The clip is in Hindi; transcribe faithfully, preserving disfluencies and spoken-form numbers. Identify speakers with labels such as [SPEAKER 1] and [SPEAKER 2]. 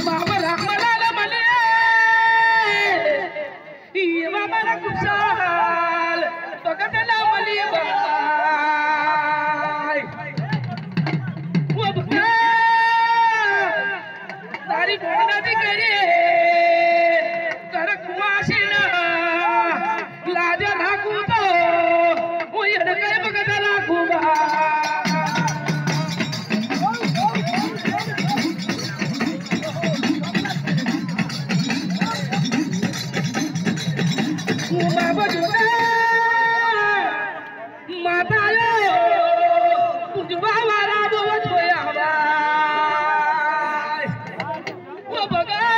[SPEAKER 1] बाबा रामलाल मले ये बाबा रा कुशाल पकड़ला मली बाय वो भगा तारी बोलना दी करे कर कुमाशीना लाज राखू तो वो यडके बगदा राखू बा बाबा जोगा माता लो तुझवा वाला बोवत होया वो बगा